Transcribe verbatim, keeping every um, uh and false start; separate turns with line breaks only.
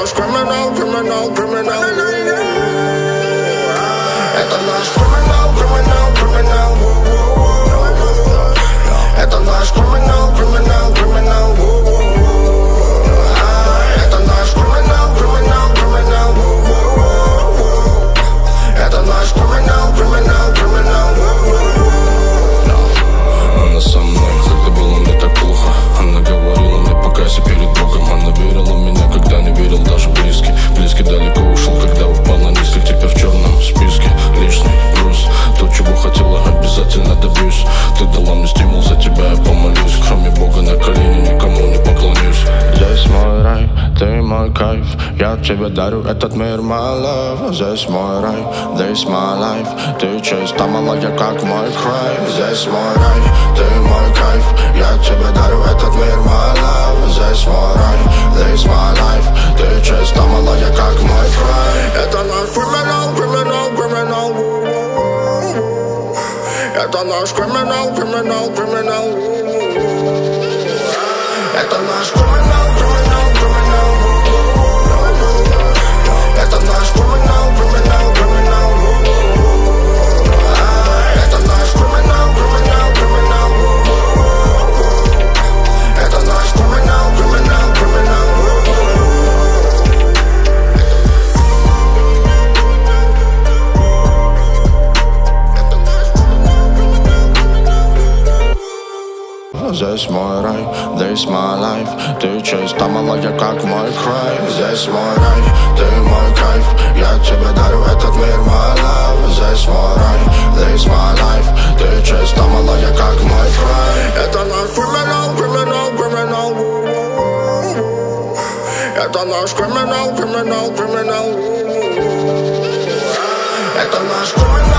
наш криминал, криминал, криминал. Это наш криминал, криминал, криминал. Это наш криминал, криминал, криминал. Это наш криминал, криминал, криминал. Это наш криминал, криминал, криминал.
Она со мной, когда было мне так плохо. Она говорила мне, покайся перед Богом. Она верила в меня, когда не верил даже близкий. Близкий далеко ушел, когда упал на низко. Теперь в черном списке лишний груз. То, чего хотела, обязательно добьюсь. Ты дала мне стимул, за тебя я помолюсь. Кроме Бога на колени никому не поклонюсь. Здесь мой рай, ты мой кайф. Я тебе дарю этот мир, my love. Здесь мой рай, this my life. Ты чиста, малая, как мой край. Здесь мой рай, ты мой кайф. Я тебе дарю этот мир, my love. Здесь мой рай, this my life. Ты чиста, малая, как мой край.
Это наш криминал, криминал, криминал. Это наш криминал, криминал, криминал. Это наш криминал, криминал, криминал. Это наш криминал, криминал, криминал. Это наш криминал, криминал, криминал. Это наш криминал, криминал, криминал.
Здесь мой рай, this my life. Ты чиста, малая, как мой край. Здесь мой рай, ты мой кайф. Я тебе дарю этот мир, my love. Здесь мой рай, this my life. Ты чиста, малая, как мой край.
Это наш криминал, криминал, криминал. Это наш криминал, криминал, криминал. Это наш криминал.